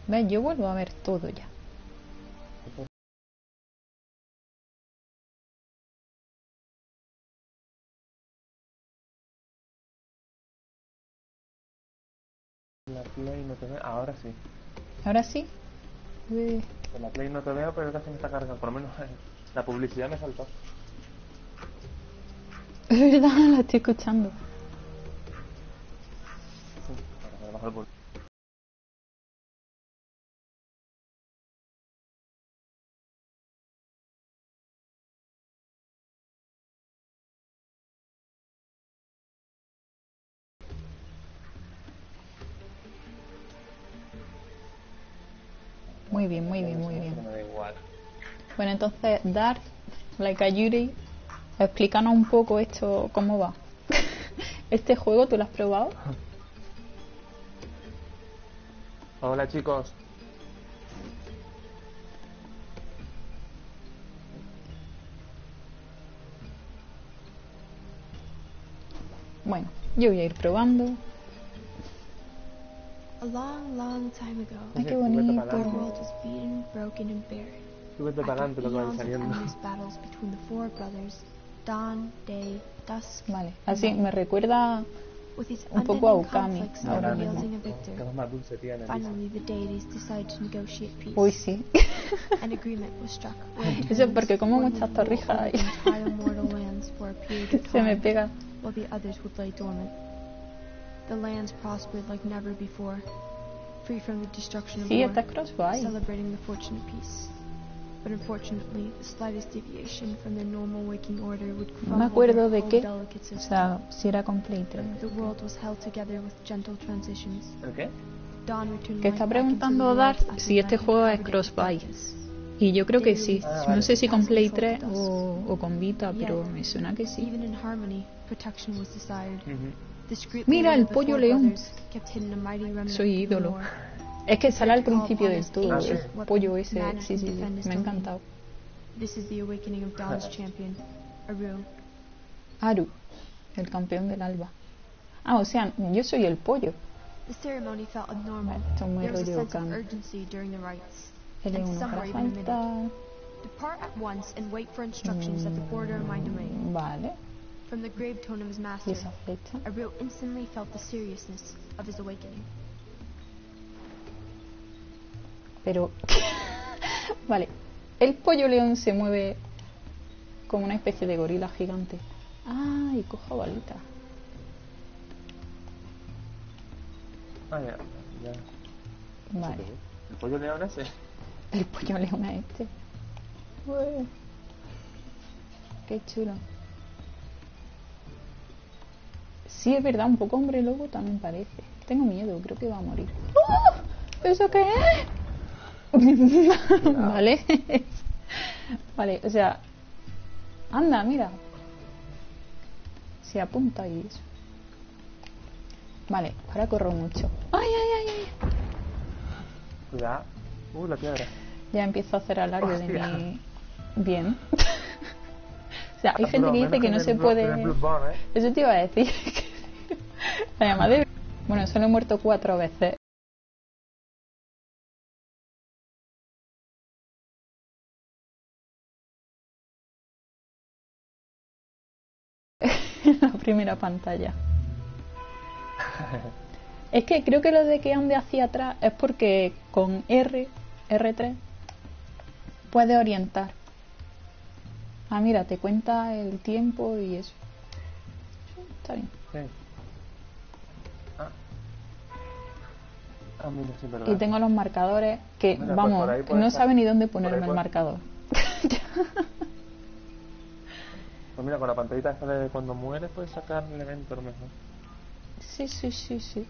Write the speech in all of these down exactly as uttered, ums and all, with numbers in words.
¿Ves? Yo vuelvo a ver todo ya. La Play no te veo, ahora sí. ¿Ahora sí? Uy. En la Play no te veo, pero casi me está cargando. Por lo menos eh, la publicidad me saltó. Es verdad, la estoy escuchando. Sí, ahora me bajo el volumen. Muy bien, muy bien, muy bien. Me da igual. Bueno, entonces, Darth, like a Yuri, explícanos un poco esto, cómo va. ¿Este juego tú lo has probado? Hola chicos. Bueno, yo voy a ir probando. A long, long time ago, Ay, qué Oye, tú vete bonito. para the adelante. world was beaten, broken, and barren. Tú vete para adelante lo que vaya After eons of saliendo. endless battles between the four brothers, dawn, day, dusk, Vale, and así night. me recuerda With these un poco a unending Okami conflicts ahora never mismo. yielding a Qué victor, voz más dulce tiene, Lisa. finally the deities decided to negotiate peace. Uy, sí. An agreement was struck. Eso es porque como one muchas would rule torrijas over ahí. the entire mortal lands for a period of Se me time, pega. while the others would lay dormant. The lands prospered like never before, free from the destruction of Sí, war, está Crossfire. celebrating the fortune of peace. But unfortunately, the slightest deviation from the normal waking order would No me crumble acuerdo their de whole qué. delicate O system. sea, si era con Play tres. The world was held together with gentle transitions. ¿El qué? Dawn returned Que light está back into the preguntando world Darth after si este night juego es covered in Crossfire. darkness. Y yo creo que sí. Ah, No vale. sé si con Play tres o, o con Vita, pero me suena que sí. Even in harmony, protection was desired. Ujú. Discreetly Mira, el among the pollo four león. brothers kept hidden a mighty remnant Soy of the ídolo. war. Es que sale al principio del todo. Ah, sí. El pollo ese. Sí, sí, sí. Me ha encantado. This is the awakening of Dawn's champion, Aru. Aru, el campeón del alba. Ah, o sea, yo soy el pollo. The ceremony felt abnormal. Esto es muy There was a rollo sense of Okami. urgency during the rites. L And uno some para were even omitted. saltar. Depart at once and wait for instructions at the border of my domain. Vale. From the grave tone of his Y master, esa flecha. Aru instantly felt the seriousness of his awakening. Pero. Vale. El pollo león se mueve como una especie de gorila gigante. Ah, y cojo balita. Ah, ya. ya. Vale. ¿El pollo león ese? El pollo león a este. Ué. Qué chulo. Sí, es verdad, un poco hombre lobo también parece. Tengo miedo, creo que va a morir. ¡Oh! ¿Eso qué es? Vale. Vale, o sea. Anda, mira. Se apunta y eso. Vale, ahora corro mucho. ¡Ay, ay, ay, ay! Cuidado. Uh, la piedra. Ya empiezo a hacer alarde de Hostia. mi... Bien. O sea, hay Ah, gente pero que dice menos que en no el se Blo- puede... en el Bloodborne, ¿eh? Eso te iba a decir. Además de... Bueno, solo he muerto cuatro veces. En la primera pantalla. Es que creo que lo de que ande hacia atrás es porque con R, R tres, puedes orientar. Ah, mira, te cuenta el tiempo y eso. Está bien. Sí. Ah. Ah, mira, sí, verdad. Y tengo los marcadores que, Mira, pues vamos, por ahí puede no estar. sabe ni dónde Por ponerme ahí el puede- marcador. Pues mira, con la pantallita esta de cuando mueres puedes sacar el evento a lo mejor. Sí, sí, sí, sí.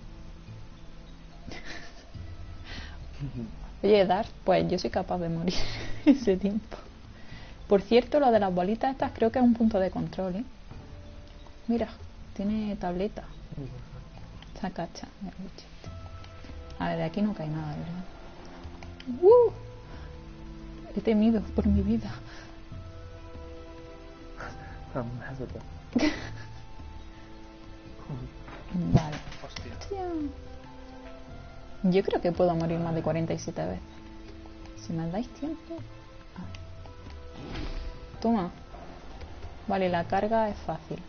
Oye, Darth, pues yo soy capaz de morir ese tiempo. Por cierto, lo de las bolitas estas creo que es un punto de control, ¿eh? Mira, tiene tableta. Está cacha. Mira, el bicho este. A ver, de aquí no cae nada, ¿verdad? ¡Uh! He temido por mi vida. Vale. Hostia. Hostia. Yo creo que puedo morir más de cuarenta y siete veces. Si me dais tiempo. Ah. Toma. Vale, la carga es fácil.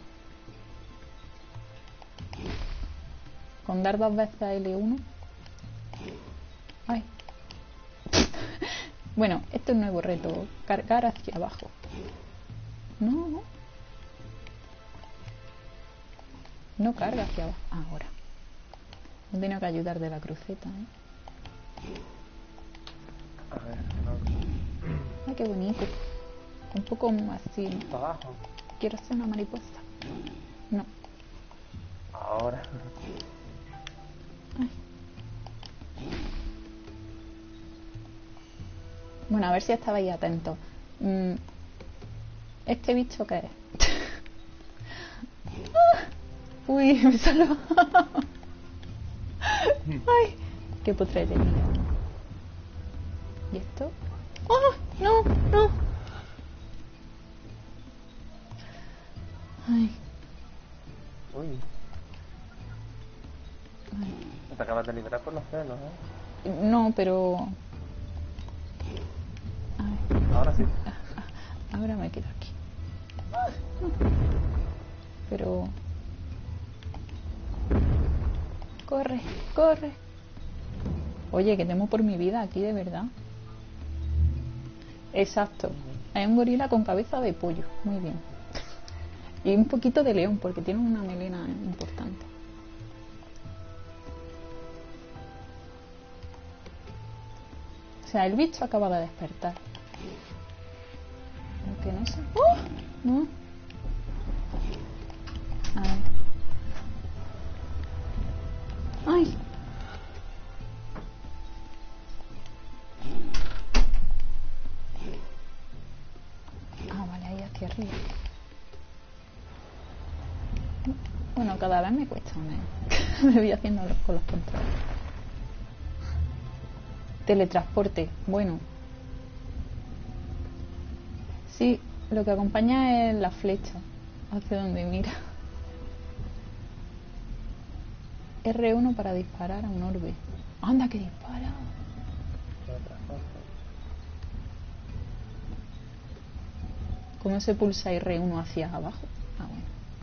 Con dar dos veces a L uno. Ay. Bueno, este es un nuevo reto. Cargar hacia abajo. No. No carga hacia abajo. Ahora. Me he tenido que ayudar de la cruceta, ¿eh? A ver, no. Ay, qué bonito. Un poco así. Para abajo. Quiero hacer una mariposa. No. Ahora. Ay. Bueno, a ver si estabais atentos. Mm, ¿Este bicho qué es? Uy, me salva. Ay, qué potrería. ¿Y esto? ¡Oh! No, no. Ay. Uy. Ay. Te acabas de liberar por los pelos, ¿eh? No, pero... A ver. Ahora sí. Ahora me quedo aquí. Pero... Corre, corre. Oye, que temo por mi vida aquí, de verdad. Exacto. Hay un gorila con cabeza de pollo. Muy bien. Y un poquito de león, porque tiene una melena importante. O sea, el bicho acaba de despertar. Aunque no sé. ¡Oh! No. A ver. ¡Ay! Ah, vale, ahí hacia arriba. Bueno, cada vez me cuesta menos. Me voy haciendo los- con los controles. Teletransporte. Bueno. Sí, lo que acompaña es la flecha. Hacia donde mira. R uno para disparar a un orbe. ¡Anda, que dispara! ¿Cómo se pulsa R uno hacia abajo? Ah, bueno.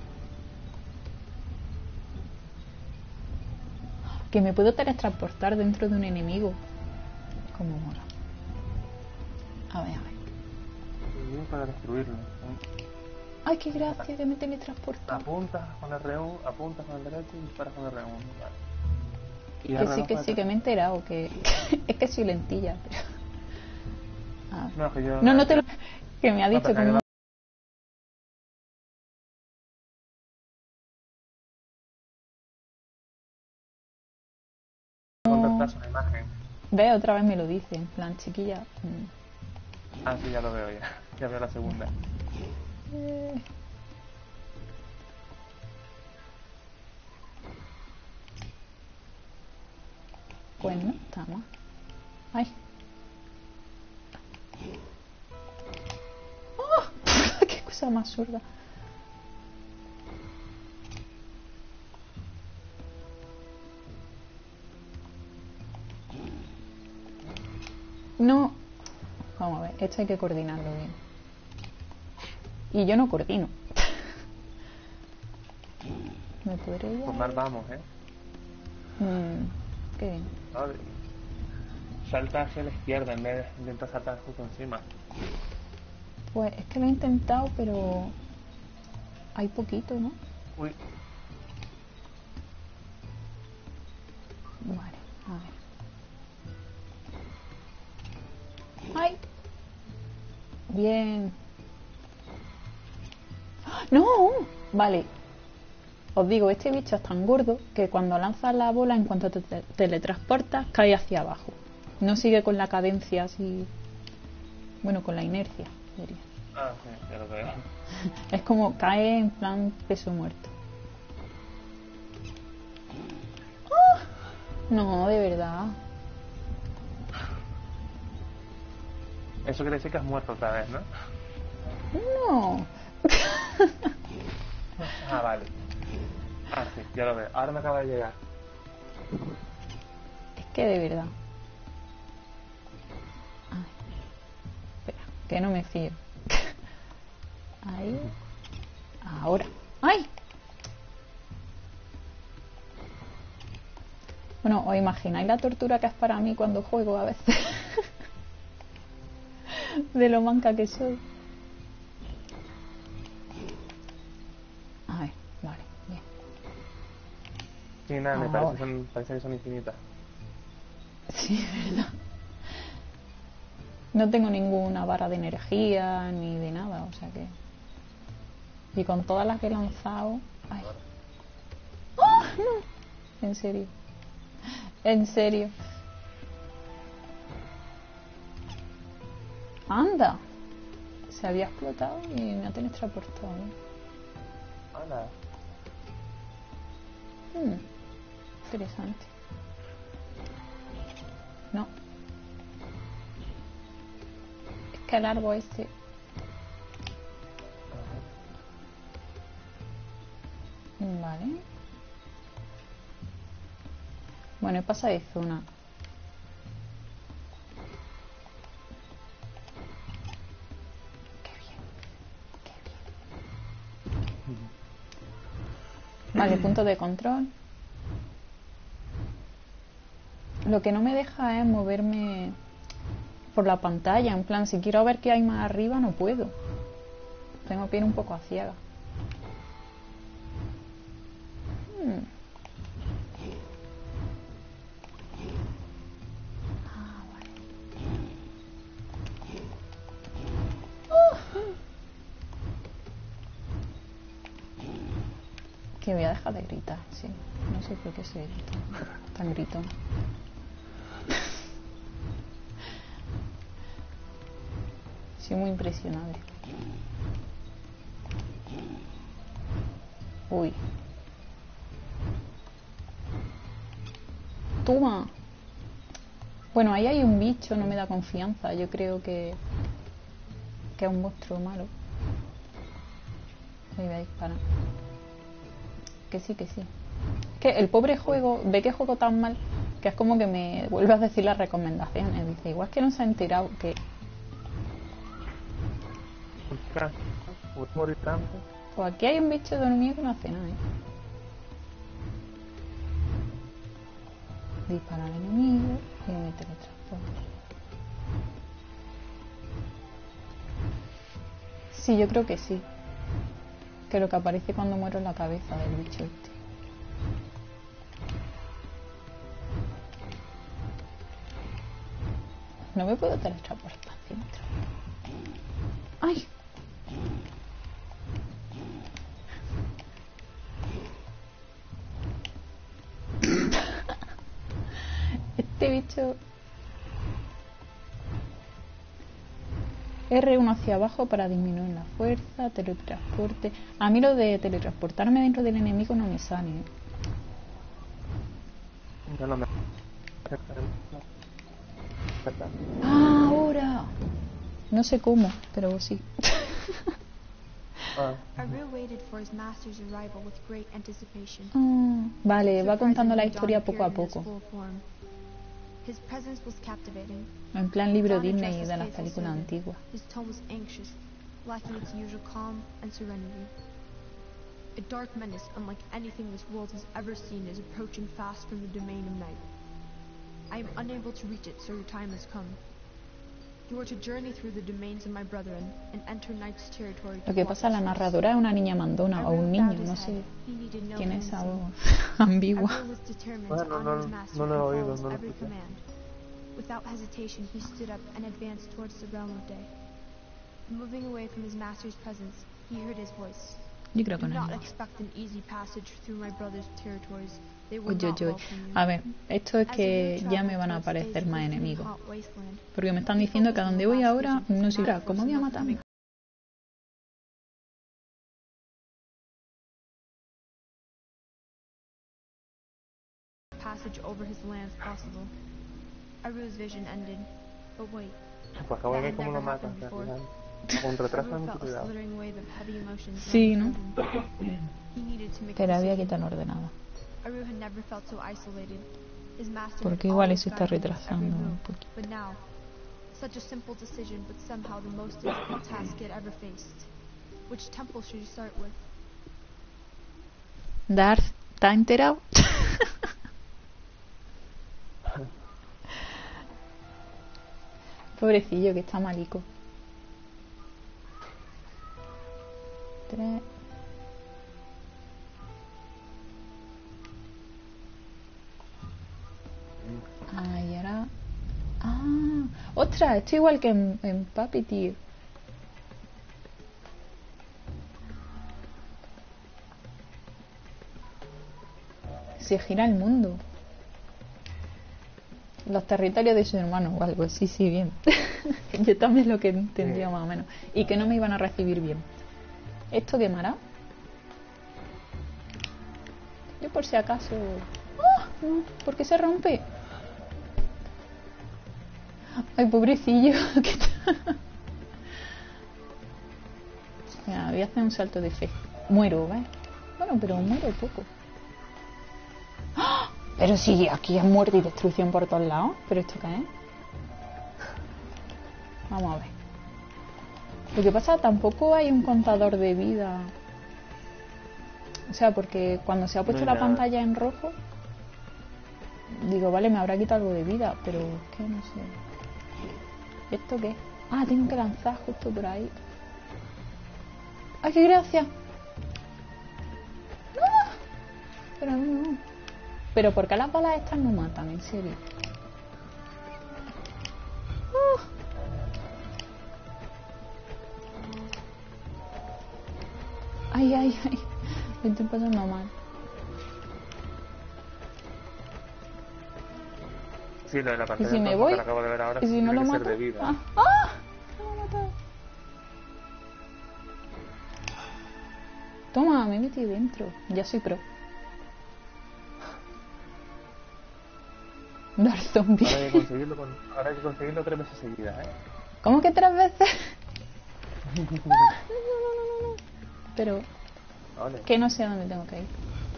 Que me puedo teletransportar dentro de un enemigo. Como mola. A ver, a ver. Muy bien para destruirlo. ¡Ay, qué gracia que me teletransporta! Apuntas con R uno, apuntas con el derecho y disparas con R uno. Vale. Y Que R sí, dos que para sí, que atrás. me he enterado. Que es que soy lentilla. Pero... Ah. No, que yo... No, no te lo... Que me ha dicho pero que como... contactas una imagen. Ve, otra vez me lo dice. En plan, chiquilla... mm, Ah, sí, ya lo veo ya. Ya veo la segunda. eh, Pues no está mal. ¡Ay! ¡Oh! ¡Qué cosa más zurda! No. Vamos a ver, esto hay que coordinarlo bien. Y yo no coordino. ¿Me podré Pues ya? mal vamos, ¿eh? Mm, qué bien. Vale. Salta hacia la izquierda en vez de intentar saltar justo encima. Pues es que lo he intentado, pero... Hay poquito, ¿no? Uy, Vale, a ver. ¡Ay! Bien. ¡Ah! ¡No! Vale. Os digo, este bicho es tan gordo que cuando lanzas la bola, en cuanto te te- teletransportas, cae hacia abajo. No sigue con la cadencia así... Bueno, con la inercia, diría. ah, sí, ya lo veo. Es como cae en plan peso muerto. ¡Ah! No, de verdad. Eso quiere decir que has muerto otra vez, ¿no? No. Ah, vale. Ah, sí, ya lo veo. Ahora me acaba de llegar. Es que de verdad. Ay, espera, que no me fío. Ahí. Ahora. ¡Ay! Bueno, ¿os imagináis la tortura que es para mí cuando juego a veces? De lo manca que soy. A ver, vale, bien. Sí, nada, me Ahora. parece, son, parece que son infinitas. Sí, es verdad. No tengo ninguna barra de energía ni de nada, o sea que... Y con todas las que he lanzado... ¡Ay! ¡Oh, no! En serio. En serio. ¡Anda! Se había explotado y me ha teletransportado. Hola. Hmm, interesante. No. Es que el árbol este... Vale. Bueno, he pasado de zona. Qué bien. Qué bien. Vale, punto de control. Lo que no me deja es moverme por la pantalla. En plan, si quiero ver qué hay más arriba, no puedo. Tengo que ir un poco a ciega. Hmm. Ah, vale. ¡Oh! Que voy a dejar de gritar, sí. No sé por qué soy tan, tan gritón. Soy muy impresionable. Uy. Toma. Bueno, ahí hay un bicho, no me da confianza. Yo creo que que es un monstruo malo. Me voy a disparar. Que sí, que sí. Que el pobre juego ve que juego tan mal que es como que me vuelve a decir las recomendaciones. Dice, igual que no se ha enterado que... morir tanto. Pues aquí hay un bicho dormido que no hace nada, ¿eh? Dispara al enemigo y me teletransporta. Sí, yo creo que sí. Que lo que aparece cuando muero es la cabeza del bicho este. No me puedo teletransportar dentro. ¡Ay! Este bicho... erre uno hacia abajo para disminuir la fuerza, teletransporte... A mí lo de teletransportarme dentro del enemigo no me sale, ¿eh? Ya no me... ¡Ah, ahora! No sé cómo, pero sí. Ah, Aru waited for his master's arrival with great anticipation. Ah, vale, va contando la Surprisingly, historia Dawn poco a appeared in his poco. full form. His presence was captivating. En plan libro Dawn Disney addressed his de las faithful películas servant. antiguas. His tone was anxious, lacking its usual calm and serenity. A dark menace unlike anything this world has ever seen is approaching fast from the domain of night. I am unable to reach it, so your time has come. You are to journey through the domains of my brethren and enter night's territory. Lo que pasa, la narradora es una niña mandona o un niño, no sé. Tiene esa voz ambigua. bueno, no, no, no lo he oído, no lo he every escuchado. command. Without hesitation, he stood up and advanced towards the realm of day. Moving away from his master's presence, he heard his voice. Yo creo que Do no not es expect an easy passage through my brother's territories. They will Uy, uy, not uy. welcome you. A ver, esto es As que Aru ya me traveled van a towards aparecer Asia más within the enemigos. hot wasteland, Porque me están he diciendo que a focused on donde the voy last ahora vision no of sé Mount cómo voy a Wilson matarme. passage over his lands possible. Aru's vision ended, but wait, Pues acabo de that ver had cómo never lo matan. happened O sea, before. que con retraso Aru mucho felt a cuidado. slithering wave of heavy emotions Sí, run ¿no? through him. He needed to make a Pero había que decision. tan ordenada. Aru had never felt so isolated. his master Porque had igual always eso está guided him to every retrasando move, un poquito. but now, such a simple decision, but somehow the most difficult task he had ever faced. Which temple should you start with? Darth, ¿está enterado? Pobrecillo, que está malico. Tres. Ah, y ahora... Ah, ostras, esto igual que en, en Puppeteer. Se gira el mundo. Los territorios de su hermano o algo, sí, sí, bien. Yo también lo que entendía más o menos. Y que no me iban a recibir bien. ¿Esto quemará? Yo por si acaso... ¡Ah! No, ¿por qué se rompe? Ay, pobrecillo. ¿Qué tal? Mira, voy a hacer un salto de fe. Muero, ¿ves? Bueno, pero muero poco. ¡Ah! Pero sí, aquí es muerte y destrucción por todos lados. ¿Pero esto qué es? Vamos a ver. Lo que pasa, tampoco hay un contador de vida. O sea, porque cuando se ha puesto No hay la nada. pantalla en rojo, digo, vale, me habrá quitado algo de vida, pero es que no sé. ¿Esto qué? Ah, tengo que lanzar justo por ahí. ¡Ay, qué gracia! ¡Ah! Pero no. Pero ¿por qué las balas estas no matan? En serio. ¡Ah! Ay, ay, ay. Me estoy pasando mal. Sí, lo de la ¿Y pantalla si en me rojo voy? que lo acabo de ver ahora, ¿Y si no tiene lo que ser mato? de vida. ¡Ah! ¡Ah! Me lo ha matado. Toma, me he metido dentro. Ya soy pro. Dar zombie. Ahora hay que conseguirlo, con... ahora hay que conseguirlo tres veces seguidas, ¿eh? ¿Cómo que tres veces? No, no, no, no, no. Pero Vale. que no sé a dónde tengo que ir.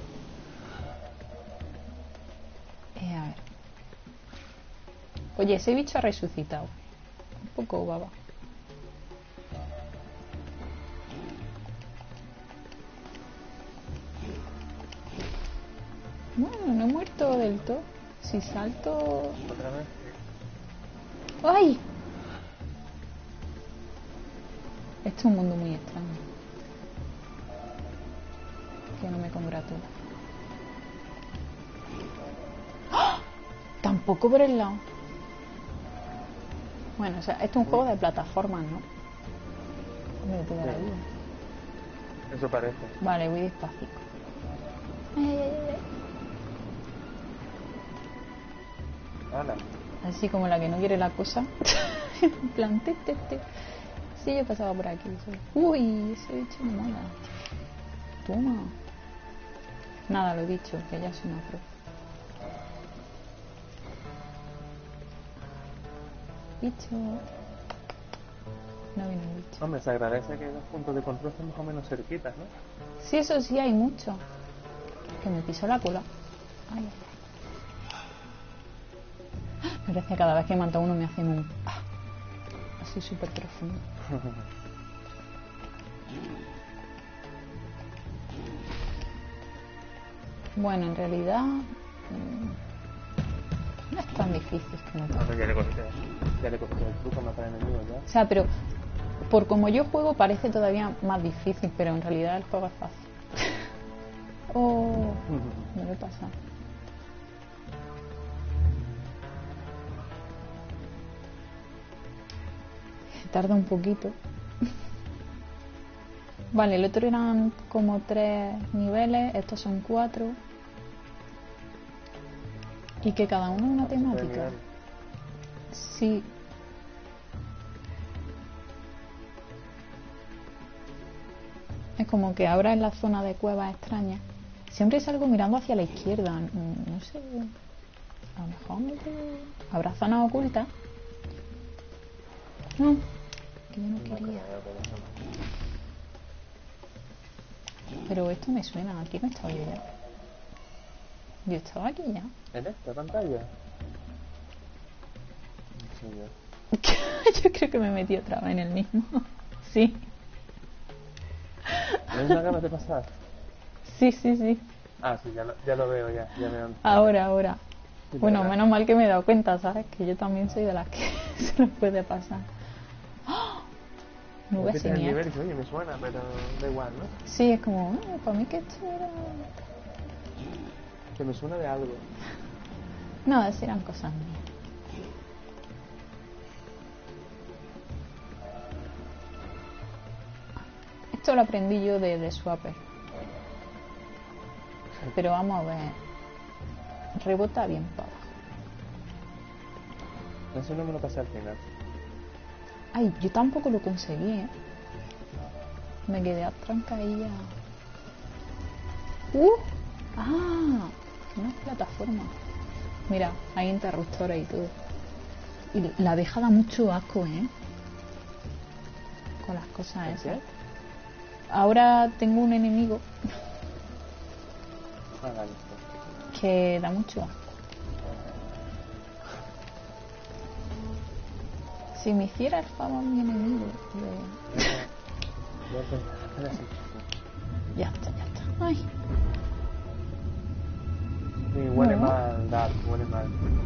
Eh, a ver. Oye, ese bicho ha resucitado. Un poco baba. Bueno, no he muerto del todo. Si salto... Otra vez. ¡Ay! Esto es un mundo muy extraño. Que no me congratula. ¡Ah! Tampoco por el lado. Bueno, o sea, esto es un juego de plataformas, ¿no? Me te dará vida. Eso parece. Vale, voy despacito. Ay, ay, ay, ay. Hala. Así como la que no quiere la cosa. En plan, te, te, te. Sí, yo pasaba por aquí. Sí. Uy, ese bicho me mola. Toma. Nada, lo he dicho, que ya soy una pro. Bicho. No viene el bicho. Hombre, se agradece que los puntos de control estén más o menos cerquitas, ¿no? Sí, eso sí, hay mucho. Que me pisó la cola. Ay, ay, ay. Me parece que cada vez que mata uno me hacen un... ah, así súper profundo. Bueno, en realidad... mmm, no es tan difícil como tal. Ahora ya le cogiste, ya le cogiste el truco a matar enemigos ya. O sea, pero... por como yo juego parece todavía más difícil, pero en realidad el juego es fácil. Oh, no lo he pasado. Tarda un poquito. Vale, el otro eran como tres niveles, estos son cuatro. Y que cada uno es una temática. Sí. Es como que ahora en la zona de cuevas extrañas siempre salgo mirando hacia la izquierda. No sé. A lo mejor me puedo... ¿Habrá zonas ocultas? No, que yo no quería. Pero esto me suena. Aquí no estaba yo ya. Yo estaba aquí ya. ¿En esta pantalla? No sé yo. Yo creo que me metí otra vez en el mismo. Sí. ¿No me acabas de pasar? Sí, sí, sí. Ah, sí, ya lo, ya lo veo, ya. ya veo. Ahora, ahora. Sí, Bueno, ¿verdad? menos mal que me he dado cuenta, ¿sabes? Que yo también soy de las que se nos puede pasar. ¡Oh! Nube Repites el nivel y siniestra. dices, oye, me suena, pero da igual, ¿no? Sí, es como, "Ah, para mí que esto era... Que me suena de algo. No, esas eran cosas mías. Esto lo aprendí yo de, de Swapper. Pero vamos a ver. Rebota bien para abajo. Eso no me lo pasé al final. Ay, yo tampoco lo conseguí, ¿eh? Me quedé atrancadilla. ¡Uh! ¡Ah! Una plataforma. Mira, hay interruptores y todo. Y la abeja da mucho asco, ¿eh? Con las cosas ¿Por qué? esas. Ahora tengo un enemigo Ah, vale. que da mucho asco. Si me hiciera el favor mi enemigo, de- Voy a intentar hacer así. ya está, ya está. Ay, Sí, huele No. mal, Dark, huele mal.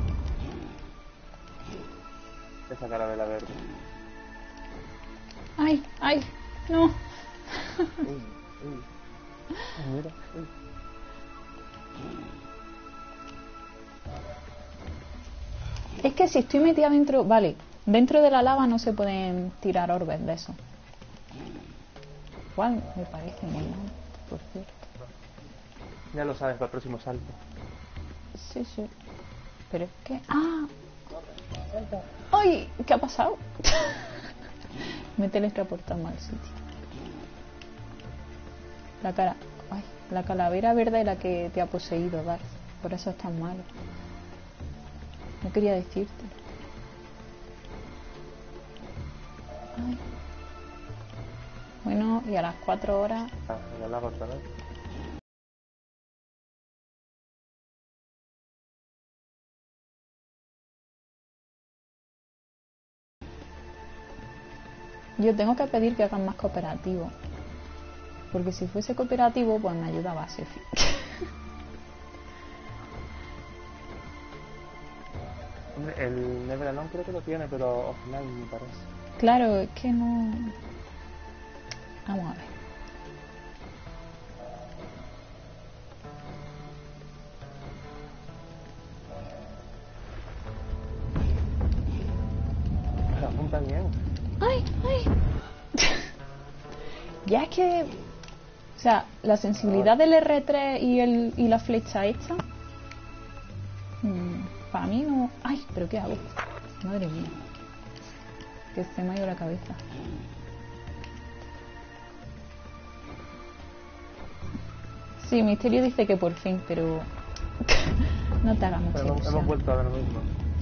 Esa carabela verde. ay, ay, no. Uy, uy. Ay, mira, uy. Es que si estoy metida dentro, vale, dentro de la lava no se pueden tirar orbes de eso. Igual me parece muy mal, por cierto. Ya lo sabes para el próximo salto. Sí, sí. Pero es que... ¡Ah! ¡Ay! ¿Qué ha pasado? Me he teletransportado al sitio. La cara... Ay, la calavera verde es la que te ha poseído, Darth. Por eso es tan malo. No quería decirte. Ay. Bueno, y a las cuatro horas... Ah, en la lava otra vez. Yo tengo que pedir que hagan más cooperativo. Porque si fuese cooperativo, pues me ayudaba a Sefi. Hombre, el Neveralone creo que lo tiene, pero offline me parece. Claro, es que no... Vamos a ver. Pero apunta bien. ¡Ay! ¡Ay! Ya es que... O sea, la sensibilidad del erre tres y, el, y la flecha esta... mmm, para mí no... ¡Ay! ¿Pero qué hago? Madre mía. Que se me ha ido la cabeza. Sí, Misterio dice que por fin, pero... no te hagas mucha Pero hemos, ilusión. hemos vuelto a ver lo mismo.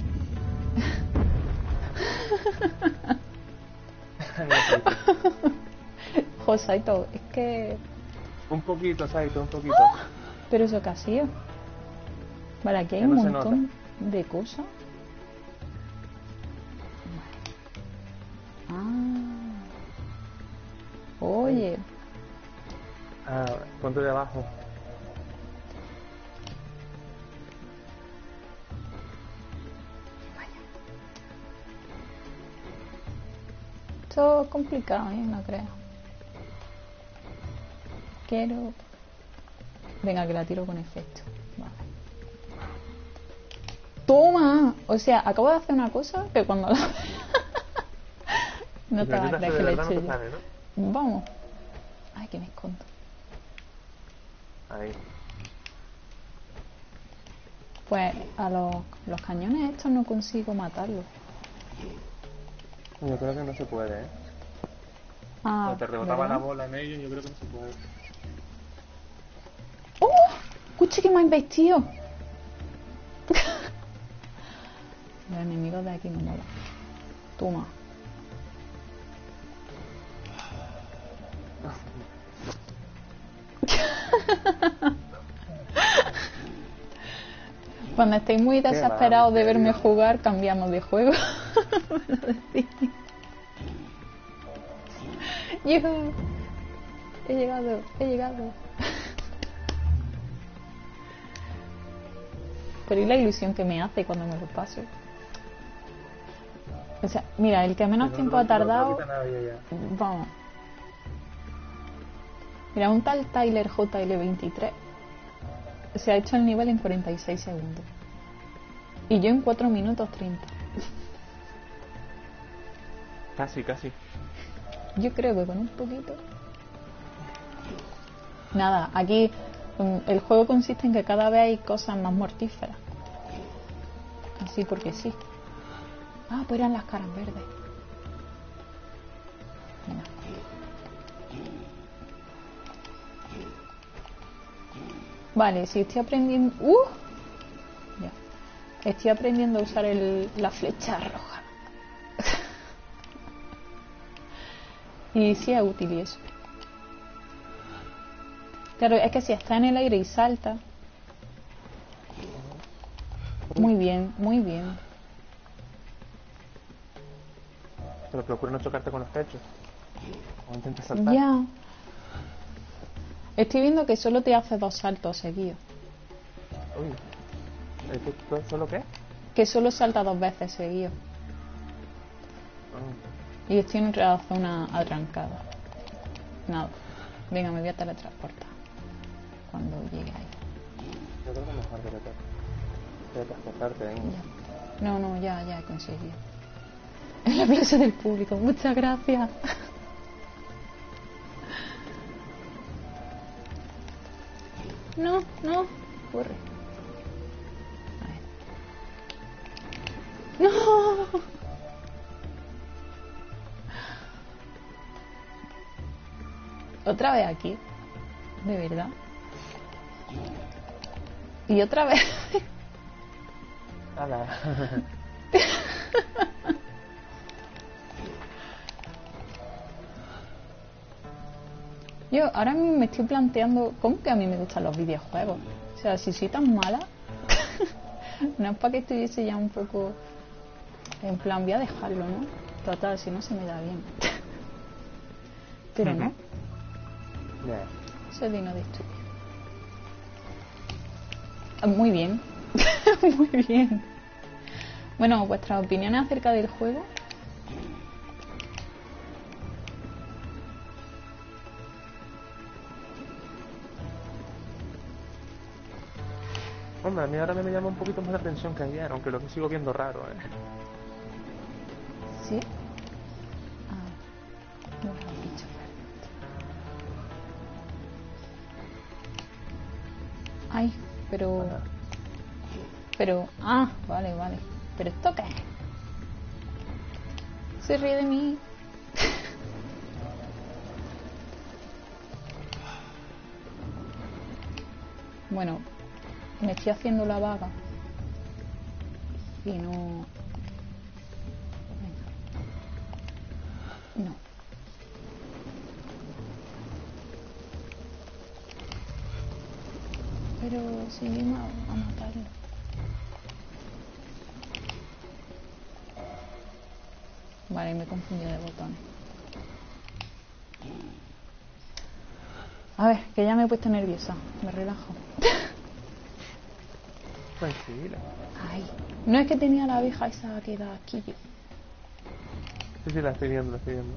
Josaito, es que... Un poquito, Saito, un poquito. Pero eso que ha sido. Vale, aquí hay Que un no se montón de cosas. Vale. Ah. Oye, Ah, ponte de abajo. esto es complicado, ¿eh? No creo. Quiero... Venga, que la tiro con efecto. Vale. ¡Toma! O sea, acabo de hacer una cosa que cuando la... no te vas a creer que le he hecho yo. Sale, ¿no? Vamos. Ay, que me escondo. Ahí. Pues a los, los cañones estos no consigo matarlos. Yo creo que no se puede, ¿eh? Ah, Cuando te rebotaba ¿verdad? la bola en ellos, yo creo que no se puede. ¡Oh! ¡Escuche que me ha investido! Los enemigos de aquí no molan. Toma. Cuando estéis muy Qué desesperados de mal, verme tío. jugar, cambiamos de juego. Me lo decís. Yuhu. He llegado, he llegado. Pero ¿y la ilusión que me hace cuando me lo paso? O sea, mira, el que menos Si no, tiempo no ha te lo- no te lo tardado... quita nadie ya. Vamos. Mira, un tal Tyler J L veintitrés se ha hecho el nivel en cuarenta y seis segundos. Y yo en cuatro minutos treinta. Casi, casi. Yo creo que con un poquito... Nada, aquí mm, el juego consiste en que cada vez hay cosas más mortíferas. Así porque sí. Ah, pues eran las caras verdes. Venga. Vale, si estoy aprendiendo... ¡Uh! Ya. Estoy aprendiendo a usar el, la flecha roja. Y sí es útil y eso. Claro, es que si está en el aire y salta... Muy bien, muy bien. Pero procura no chocarte con los techos. O intenta saltar. Ya. Estoy viendo que solo te hace dos saltos seguidos. Uy. ¿El que- tú- ¿Solo qué? Que solo salta dos veces seguidos. Ah. Y estoy en otra zona atrancada. Nada. Venga, me voy a teletransportar. Cuando llegue ahí. Yo creo que es mejor que te teletransportarte, venga. Ya. No, no, ya, ya he conseguido. El aplauso del público. Muchas gracias. No, no. Corre. A ver. No. Otra vez aquí. De verdad. Y otra vez. Ala. Yo ahora mismo me estoy planteando cómo que a mí me gustan los videojuegos. O sea, si soy tan mala, no es para que estuviese ya un poco en plan, voy a dejarlo, ¿no? Total, si no se me da bien. Pero no, Ya. eso es digno de estudio. Ah, muy bien, muy bien. Bueno, vuestras opiniones acerca del juego. Hombre, a mí ahora me llama un poquito más la atención que ayer, aunque lo que sigo viendo raro, ¿eh? ¿Sí? Ah, no lo has dicho. Ay, pero... Ajá. Pero... Ah, vale, vale. ¿Pero esto qué es? Se ríe de mí. Bueno, me estoy haciendo la vaga. Y no... Venga. No. Pero si me va a matarlo. Vale, me he confundido de botones. A ver, que ya me he puesto nerviosa. Me relajo. Tranquila. Ay, no es que tenía la abeja esa que da aquí. Sí, sí, la estoy viendo, la estoy viendo.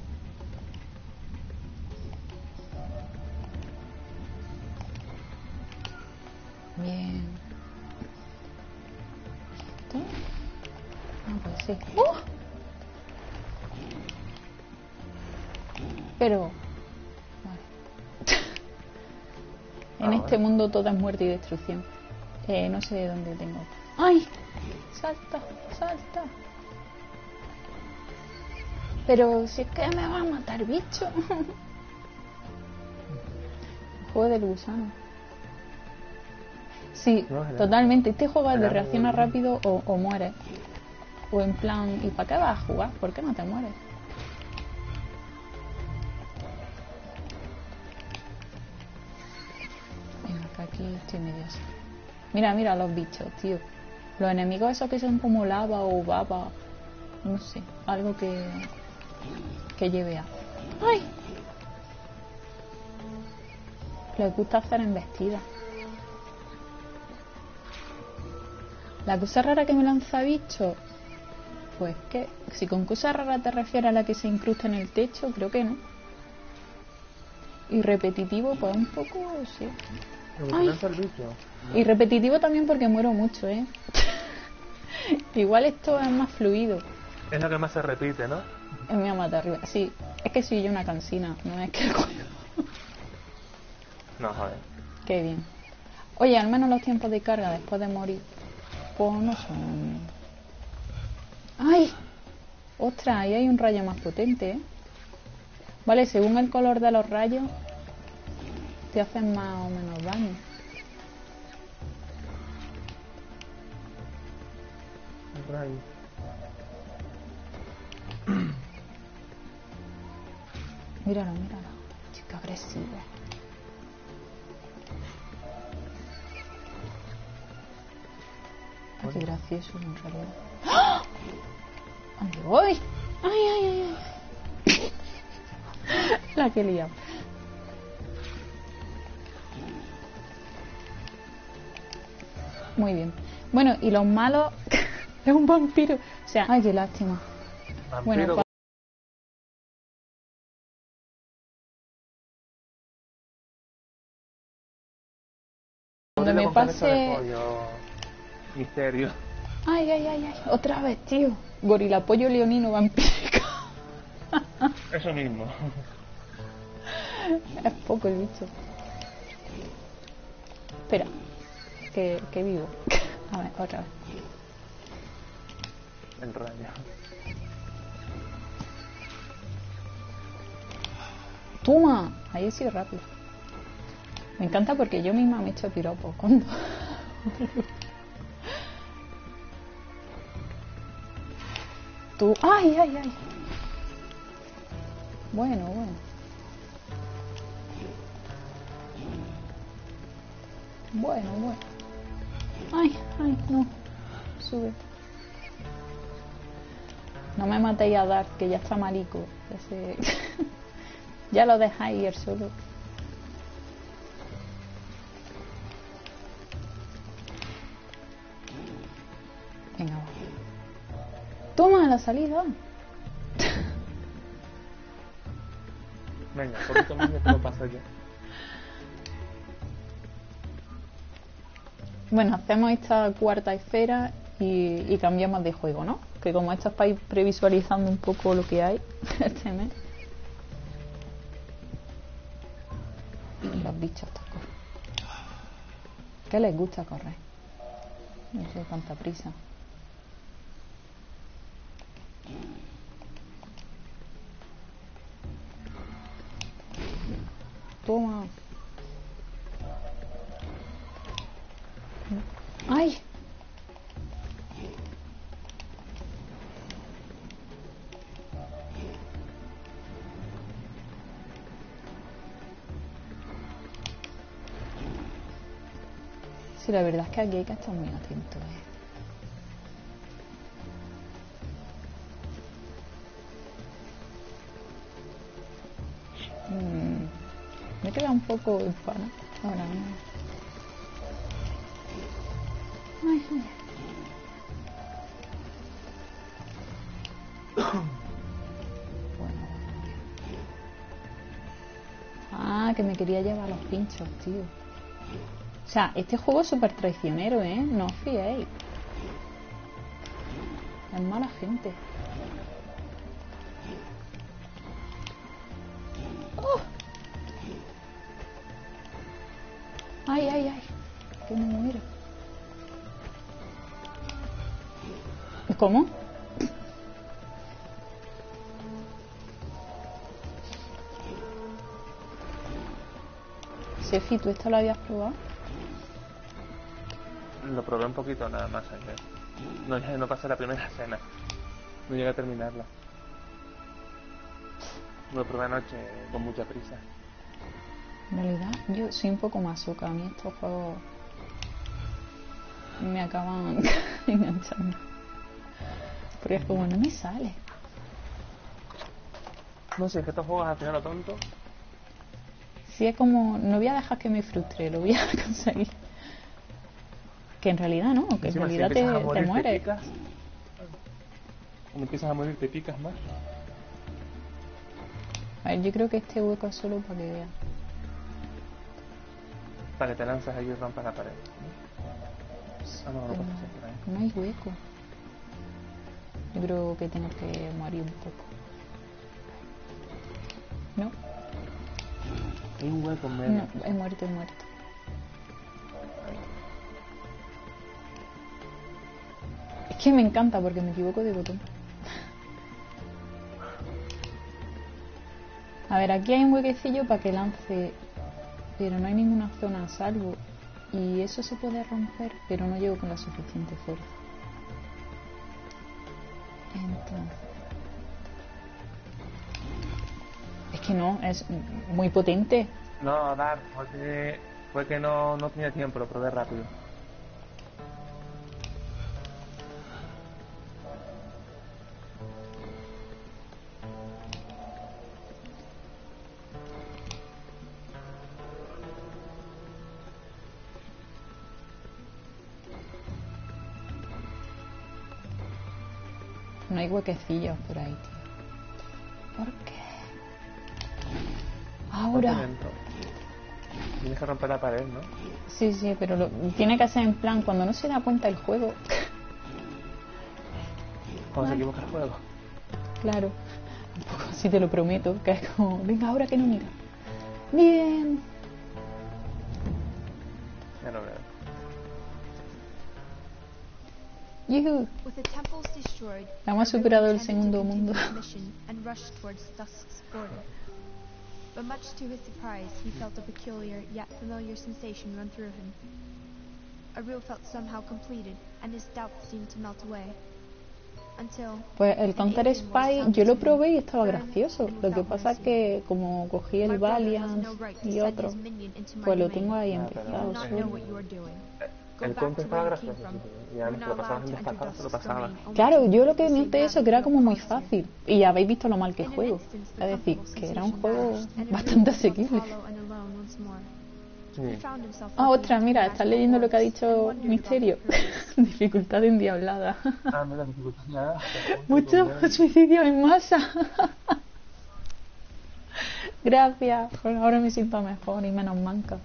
Bien. ¿Esto? Ah, pues sí. ¡Uh! Pero... Vale. En Ah, este vale. mundo todo es muerte y destrucción. Eh, no sé de dónde tengo. ¡Ay! Salta, salta. Pero si es que me va a matar, bicho. Juego del gusano. Sí, No, genial. totalmente. Este juego es de Genial, reacciona muy bien. rápido o, o mueres. O en plan, ¿y para qué vas a jugar? ¿Por qué no te mueres? Venga, que aquí estoy medio así. Mira, mira los bichos, tío. Los enemigos esos que son como lava o baba, no sé, algo que que lleve a... ¡Ay! Les gusta hacer embestidas. La cosa rara que me lanza bicho, pues que si con cosa rara te refieres a la que se incrusta en el techo, creo que no. Y repetitivo, pues un poco, sí. ¿Te lanza el bicho? No. Y repetitivo también porque muero mucho, ¿eh? Igual esto es más fluido. Es lo que más se repite, ¿no? Es mi amata arriba. Sí, es que soy yo una cansina, no es que el juego. No, joder. Qué bien. Oye, al menos los tiempos de carga después de morir, pues no son... ¡Ay! Ostras, ahí hay un rayo más potente, ¿eh? Vale, según el color de los rayos, te hacen más o menos daño. Un rayo. Míralo, míralo. Chica agresiva. Ah, qué gracioso en realidad. ¡Ah! ¿Dónde voy? ¡Ay, ay, ay! ay! La que he liado. Muy bien. Bueno, y los malos... es un vampiro. O sea, ay, qué lástima. Vampiro. Bueno, pa- cuando me con cabeza de pase... pollo. Misterio. Ay, ay, ay, ay. Otra vez, tío. Gorila pollo leonino vampírico. Eso mismo. Es poco el bicho. Espera. Que, que vivo. A ver, otra vez. El rayo. ¡Toma! Ahí he sido rápido. Me encanta porque yo misma me he hecho piropos cuando... Tú... ¡Ay, ay, ay! Bueno, bueno. Bueno, bueno. ¡Ay, ay, no! Sube. No me matéis a Dark, que ya está marico. Ese... ya lo dejáis ir solo. Venga, va. Toma la salida. Venga, por poquito más ya te lo paso yo. Bueno, hacemos esta cuarta esfera y, y cambiamos de juego, ¿no? Que como esto es para ir previsualizando un poco lo que hay este mes. Los bichos estos corren. ¿Qué les gusta correr? No sé, tanta prisa. Toma. ¡Ay! Sí, la verdad es que aquí hay que estar muy atento, ¿eh? Mm, me queda un poco enfana. Ahora no. Ay, ay. Bueno. Ah, que me quería llevar los pinchos, tío. O sea, este juego es súper traicionero, ¿eh? No os fiéis. Es mala gente. ¡Oh! ¡Ay, ay, ay! Que me muero. ¿Cómo? Sefi, ¿tú esto lo habías probado? Lo probé un poquito nada más ayer. No, ya no pasé la primera escena. No llegué a terminarla. Lo probé anoche con mucha prisa. En realidad, yo soy un poco masoca. A mí estos juegos... me acaban enganchando. Porque es como, no me sale. No sé, es que estos juegos al final lo tonto. Sí, es como, no voy a dejar que me frustre, lo voy a conseguir. Que en realidad no, que Encima, en si realidad empiezas a te, morir, te mueres. picas. Cuando empiezas a morir te picas más. A ver, yo creo que este hueco es solo para que veas. Para que te lanzas ahí y rompas la pared, ¿no? Ah, no, no Pero puedes hacer por ahí. no hay hueco. Yo creo que tengo que morir un poco. ¿No? Hay un hueco en medio. No, he muerto, he muerto. Es que me encanta porque me equivoco de botón. A ver, aquí hay un huequecillo para que lance, pero no hay ninguna zona a salvo. Y eso se puede romper, pero no llego con la suficiente fuerza. Entonces... Es que no, es muy potente. No, Dar, fue que, fue que no, no tenía tiempo, lo probé rápido. No hay huequecillos por ahí, tío. ¿Por qué? Ahora. Ponte dentro. Tienes que romper la pared, ¿no? Sí, sí, pero lo, tiene que ser en plan cuando no se da cuenta el juego. Cuando se equivoca el juego. Claro. Un poco así te lo prometo, que es como, venga, ahora que no mira. Bien. Ya lo veo. Yuhu. With the temples destroyed, Hemos everyone superado el tended to segundo continue mundo. his mission and rushed towards Dusk's border. But much to his surprise, he felt a peculiar yet familiar sensation run through him. Arul felt somehow completed, and his doubts seemed to melt away. Until Pues el an Counter alien voice Spy sounded yo lo to him, probé y estaba firm gracioso. and Lo que without pasa es mercy. que como cogí My el brother has Valiant no right to y send otro, his minion into my pues lo domain. tengo ahí Ah, pero You do empezado not know solo. what you are doing. Go El back conte to estaba where you came gracioso, from. sí. Y además You're te lo not pasabas allowed en to enter destacado, te lo Dusk's pasabas. domain. Only Claro, two yo lo of que the same noté eso pattern que era will como muy cause here. fácil. Y ya habéis visto lo mal que In an juego. instant, the Es decir, comfortable que era un sensation juego vanished, and bastante Arul felt asequible. hollow and alone once more. Sí. He found himself Ah, looking otra, into mira, the estás magical leyendo lo que ha orbs and dicho wondered about Misterio. their purpose. Dificultad endiablada. Ah, mira, dificultad nada. Muchos suicidios en masa. Gracias. Bueno, ahora me siento mejor y menos manca.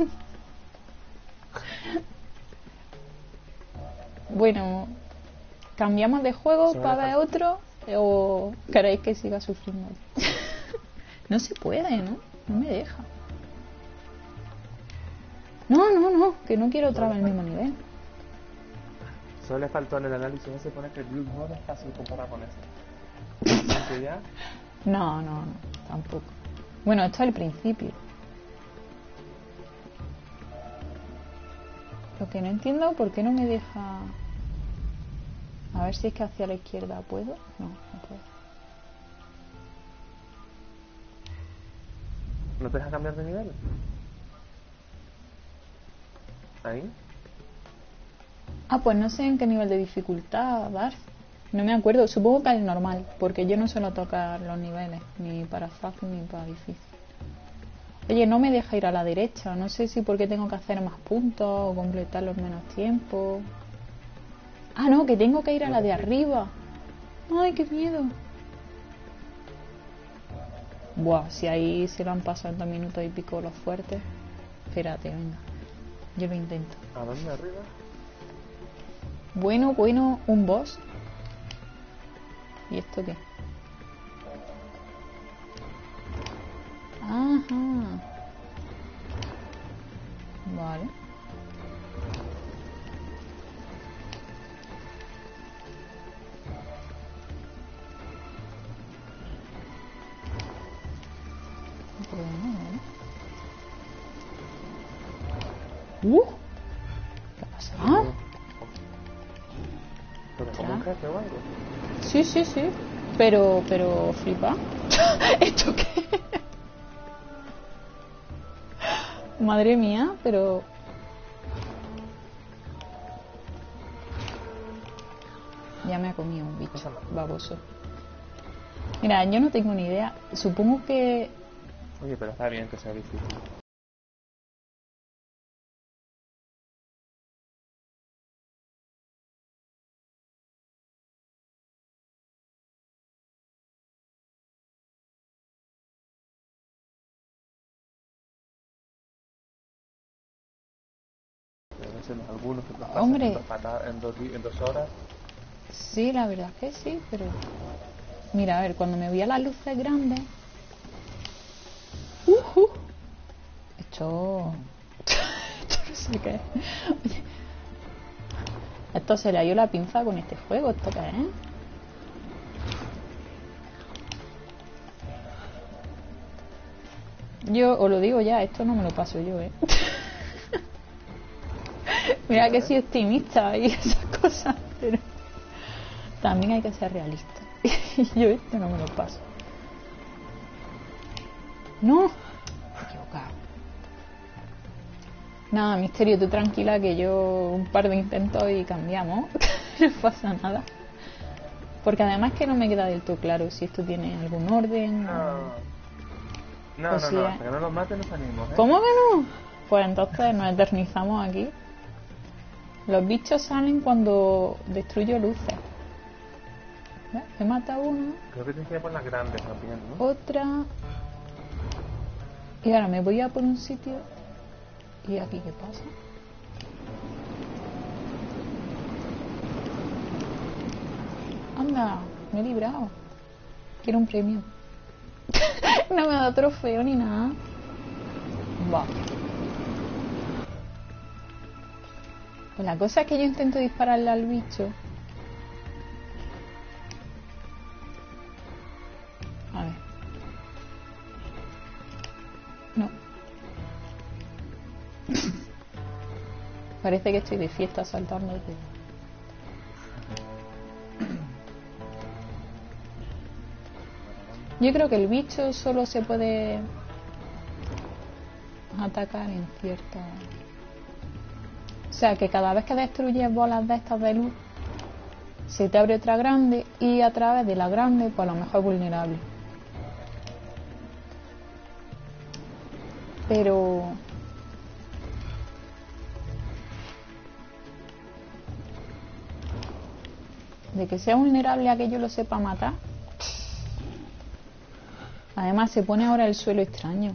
Bueno, ¿cambiamos de juego Sí, para me ver otro? ¿O queréis que siga sufriendo? No se puede, ¿no? No me deja. No, no, no, que no quiero otra vez el mismo nivel. Solo le faltó en el análisis ese poner que el Bloodborne es fácil comparado con este. Aunque ya... No, no, no, tampoco. Bueno, esto es el principio. Lo que no entiendo, ¿por qué no me deja...? A ver si es que hacia la izquierda puedo. No, no puedo. ¿No te deja cambiar de nivel? Ahí. Ah, pues no sé en qué nivel de dificultad dar. No me acuerdo, supongo que es normal, porque yo no suelo tocar los niveles, ni para fácil ni para difícil. Oye, no me deja ir a la derecha, no sé si porque tengo que hacer más puntos o completarlos menos tiempo. Ah, no, que tengo que ir a la de arriba. Ay, qué miedo. Buah, si ahí se lo han pasado en dos minutos y pico los fuertes. Espérate, venga. Yo lo intento. ¿A dónde arriba? Bueno, bueno, un boss. ¿Y esto qué? Ajá. Vale. Bueno, vale. ¡Uh! ¿Qué pasa? ¿Ah? ¿Pero como un jefe o algo? Sí, sí, sí. Pero, pero flipa. ¿Esto qué? Madre mía, pero... Ya me ha comido un bicho Eso no. baboso. Mira, yo no tengo ni idea. Supongo que... Oye, pero está bien que sea difícil. Deben ser algunos que los pasan Hombre. en dos, patadas, en, dos, di- en dos horas. Sí, la verdad es que sí, pero... Mira, a ver, cuando me voy a las luces grandes... Uh, uh. Esto... Esto no sé qué es. Oye, esto se le ha ido la pinza con este juego. ¿Esto qué es? Yo os lo digo ya, esto no me lo paso yo, ¿eh? Mira que soy optimista y esas cosas, pero también hay que ser realista. Y yo este no me lo paso. No, me he equivocado. Nada, Misterio, tú tranquila que yo un par de intentos y cambiamos. No pasa nada. Porque además que no me queda del todo claro si esto tiene algún orden. No. o- No, O no, sea- no, hasta que no nos maten nos salimos, ¿eh? ¿Cómo que no? Pues entonces nos eternizamos aquí. Los bichos salen cuando destruyo luces. ¿Ves? Me mata uno, Creo que tienes que ir por las grandes también, ¿no? otra. Y ahora me voy a por un sitio. ¿Y aquí qué pasa? Anda, me he librado. Quiero un premio. No me da trofeo ni nada. Va. Pues la cosa es que yo intento dispararle al bicho. A ver. No. Parece que estoy de fiesta saltándote. Yo creo que el bicho solo se puede atacar en cierta... O sea, que cada vez que destruyes bolas de estas de luz, se te abre otra grande y a través de la grande, pues a lo mejor es vulnerable. Pero... de que sea vulnerable a que yo lo sepa matar. Además se pone ahora el suelo extraño.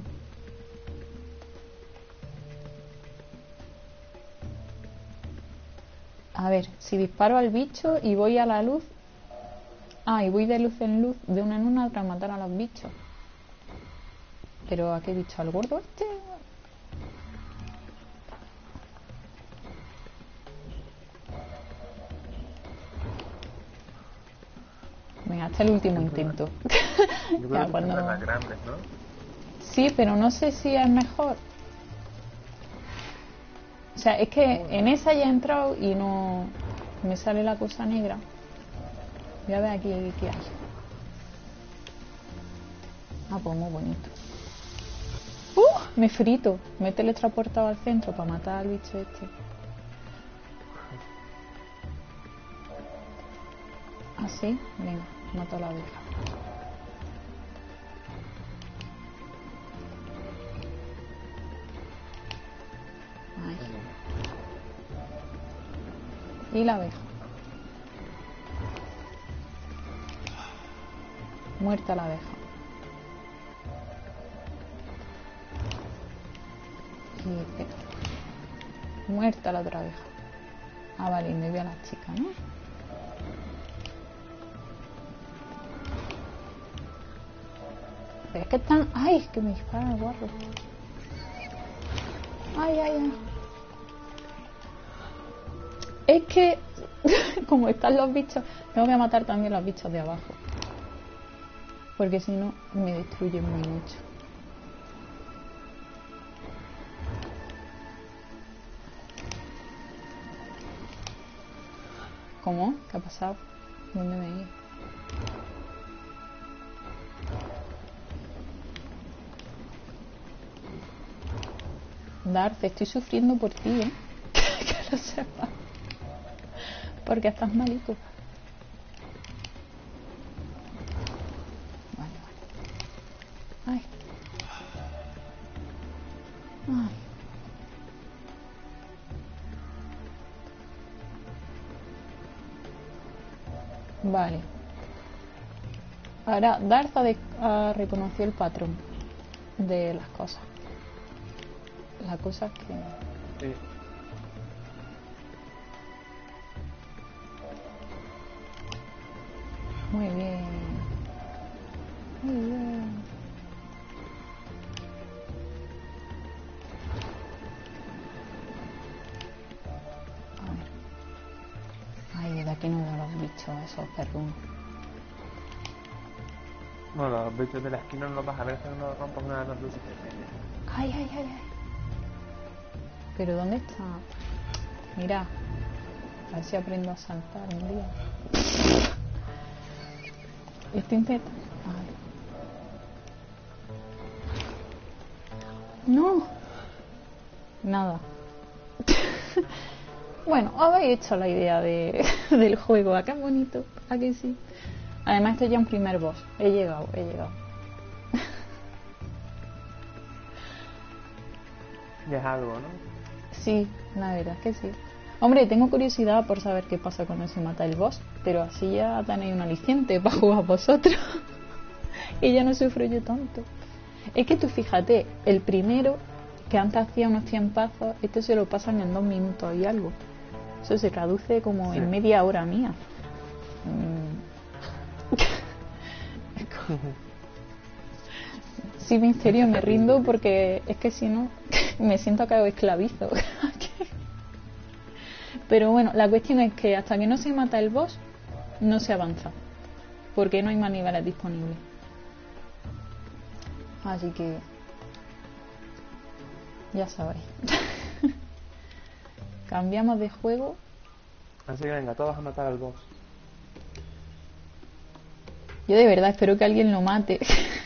A ver, si disparo al bicho y voy a la luz. Ah, y voy de luz en luz, de una en una para matar a los bichos. Pero ¿a qué bicho? ¿Al gordo este? Venga, hasta el último intento. Yo creo Ya, que cuando... son las grandes, ¿no? Sí, pero no sé si es mejor. O sea, es que en esa ya he entrado y no me sale la cosa negra. Voy a ver aquí qué hay. Ah, pues muy bonito. ¡Uh! Me frito. Me he teletransportado al centro para matar al bicho este. ¿Ah, sí? Venga, mato a la abeja. Ahí. Y la abeja. Muerta la abeja. Y espera. Muerta la otra abeja. Ah, vale, y me voy a la chica, ¿no? Pero es que están... ¡Ay! Que me disparan el guarro. ¡Ay, ay, ay! Es que... como están los bichos... Tengo que matar también los bichos de abajo. Porque si no, me destruyen muy mucho. ¿Cómo? ¿Qué ha pasado? ¿Dónde me he ido? Darth, estoy sufriendo por ti, ¿eh? Que lo sepas. Porque estás malito. Vale. Ahora, Darth ha, de- ha reconocido el patrón de las cosas. La cosa es que... Sí. Muy bien. Muy bien. A ver. Ay, de aquí no veo los bichos, esos perrunos. Bueno, los bichos de la esquina no los vas a ver hasta que no los rompas una de las luces. Ay, ay, ay, ay. ¿Pero dónde está? Mira. A ver si aprendo a saltar un día. Estoy intentando... Vale. No. Nada. Bueno, habéis hecho la idea de, del juego. ¿A qué bonito? ¿A que sí? Además, este es ya un primer boss. He llegado, he llegado. Ya es algo, ¿no? Sí, la verdad es que sí. Hombre, tengo curiosidad por saber qué pasa cuando se mata el boss, pero así ya tenéis un aliciente para jugar vosotros. Y ya no sufro yo tanto. Es que tú fíjate, el primero, que antes hacía unos tiempazos, este se lo pasan en dos minutos y algo. Eso se traduce como Sí. en media hora mía. Mm. Es como- Sí, Misterio, me rindo porque es que si no me siento que hago esclavizo. Pero bueno, la cuestión es que hasta que no se mata el boss no se avanza, porque no hay más niveles disponibles. Así que ya sabéis. Cambiamos de juego. Así que venga, todos a matar al boss. Yo de verdad espero que alguien lo mate.